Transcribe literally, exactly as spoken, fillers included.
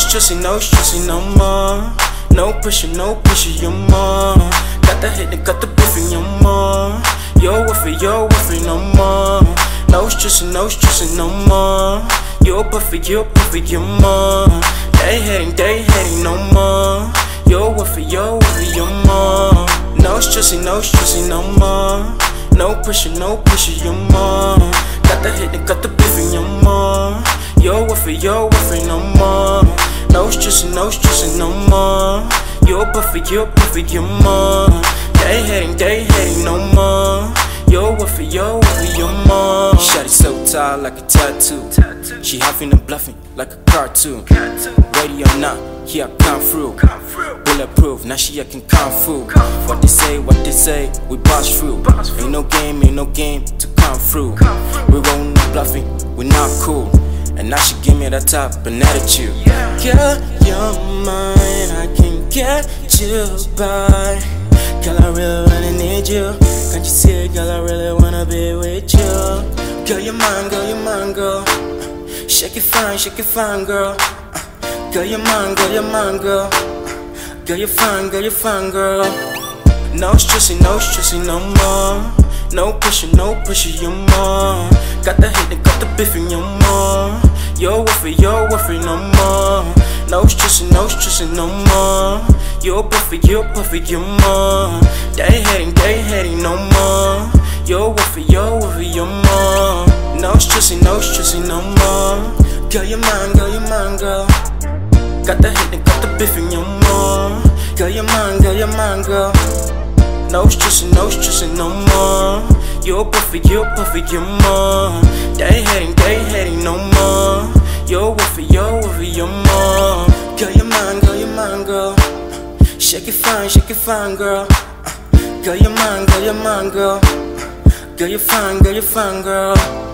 stressing, no stressing no more. No pressure, no pressure, you're more. Got the hit and got the beef in your more. You're worth it, you're worth it no more. No stressing, no stressing no more. You're perfect, you're perfect, you're more. They hating, they hating no more. You're worth it, you're worth it, you're more. No stressing, no stressing no more. No pressure, no pressure, you're more. Got the hit and got the beef in your more. You're worth it, you're worth it no more. No stressing, no stressing no more. You're perfect, you're perfect, you're more. They hating, they hating no more. You're worth it, you're worth it, you're more. Shawty so tired like a tattoo. She huffing and bluffing like a cartoon. Radio now, here I come through. Bulletproof, now she acting kung fu. What they say, what they say, we boss through. Ain't no game, ain't no game to come through. We rollin' and bluffing, we not cool. And now she give me that type of attitude. Girl, you're mine, I can get you by. Girl, I really, really need you. Can't you see it, girl, I really wanna be with you. Girl, you're mine, girl, you're mine, girl. Shake it fine, shake it fine, girl. Girl, you're mine, girl, you're mine, girl. Girl, you're fine, girl, you're fine, girl. No stressing, no stressing no more. No pressure, no pressure, you're more. Got the hit and got the beef in your more. You're worth it, you're worth it no more. No stressing, no stressing no more. You're perfect, you're perfect, you're more. They hating, they hating no more. You're worth it, you're worth it, you're more. No stressing, no stressing no more. Girl, you're mine, girl, you're mine, girl. Got the hit and got the beef in your more. Girl, you're mine, girl, you're mine, girl. No stressing, no stressing no more. You're perfect, you're perfect, you're more. They hating, they hating no more. You're worth it, you're worth it, you're more. Girl, you're mine, girl, you're mine, girl. Shake it fine, shake it fine, girl. Girl, you're mine, girl, you're mine, girl. Girl, you're fine, girl, you're fine, girl.